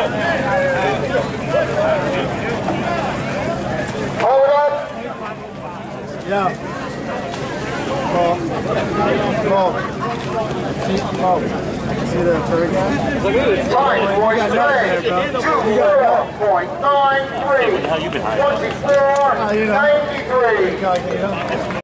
Hold up. Yeah. Call. See the third guy? Time for today. 24.93. 24.93.